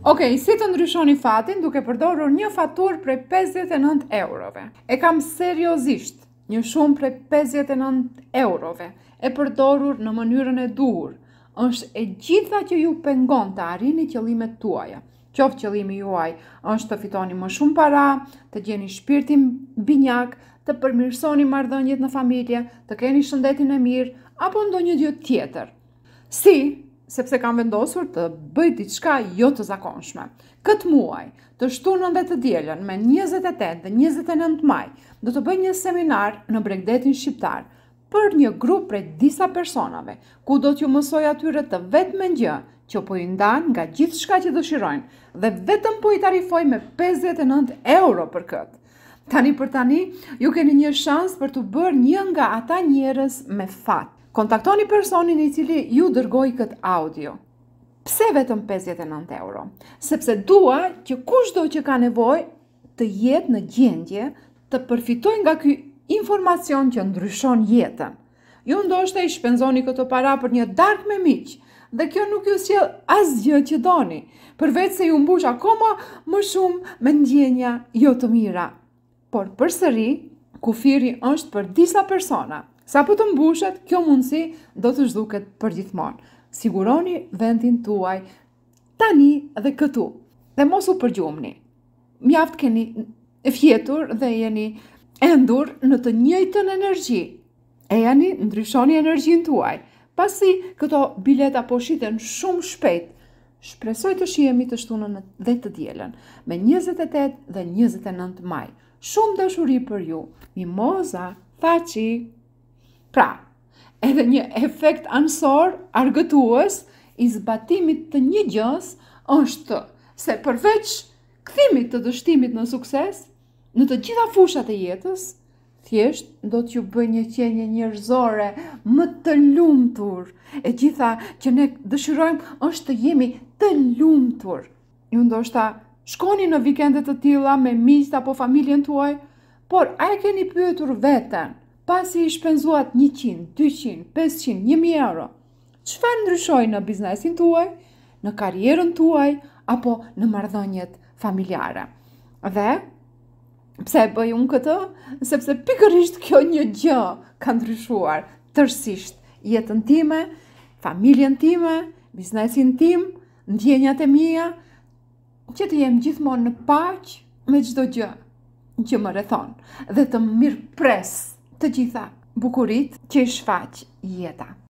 Okej, si të ndryshoni fatin duke përdorur një faturë prej 59 eurove. E kam seriozisht një shumë prej 59 eurove e përdorur në mënyrën e duhur. Është e gjitha që ju pengon të arrini qëllimet tuaja. Qoftë qëllimi juaj është të fitoni më shumë para, të gjeni shpirtin binjak, të përmirësoni marrëdhëniet në familje, të keni shëndetin e mirë, apo ndonjë gjë tjetër. Sepse kam vendosur të bëj diçka jo të zakonshme. Këtë muaj, të shtunën dhe të dielën me 28 dhe 29 maj, do të bëj një seminar në Bregdetin Shqiptar për një grup prej disa personave, ku do t'ju mësoj atyre të vetmen gjë që po i ndan nga gjithë shka që dëshirojnë dhe vetëm po i tarifoj me 59 euro për këtë. Tani për tani, ju keni një shans për të bërë një nga ata njerëz me fat. Kontaktoni personin i cili ju dërgoi këtë audio. Pse vetëm 59 euro? Sepse dua që kushdo që ka nevojë të jetë në gjendje të përfitoj nga ky informacion që ndryshon jetën. Ju ndoshta i shpenzoni këto para për një darkë me miq, dhe kjo nuk ju sjell asgjë që doni, përveç se ju mbush akoma më shumë me ndjenja jo të mira. Por përsëri, kufiri është për disa persona. Sa po të mbushet, kjo mundësi do të zhduket përgjithmonë. Siguroni vendin tuaj tani dhe këtu. Dhe mos u përgjumni. Mjaft keni fjetur dhe jeni endur në të njëjtën energji. Ejani ndryshoni energjinë tuaj. Pasi këto bileta po shiten shumë shpejt, shpresoj të shihemi të shtunën dhe të dielën me 28 dhe 29 maj. Shumë dashuri për ju. Mimoza, Façi. Pra, edhe një efekt anësor argëtues i zbatimit të një gjës është se përveç kthimit të dështimit në sukses, në të gjitha fushat e jetës, thjesht do t'ju bëj një qenie njerëzore më të lumtur. E gjitha që ne dëshirojmë është të jemi të lumtur. Ju ndoshta shkoni në vikende të tilla me miqt apo familjen tuaj, por a e keni pyetur veten, pasi i shpenzuat 100, 200, 500, 1000 euro, çfarë ndryshoi në biznesin tuaj, në karrierën tuaj, apo në marrëdhëniet familjare? Dhe pse e bëj unë këtë? Sepse pikërisht kjo një gjë ka ndryshuar tërësisht jetën time, familjen time, biznesin tim, ndjenjat e mia, që të jem gjithmonë në paqë me çdo gjë që më rrethon dhe të mirëpres të gjitha bukuritë që i shfaq jeta.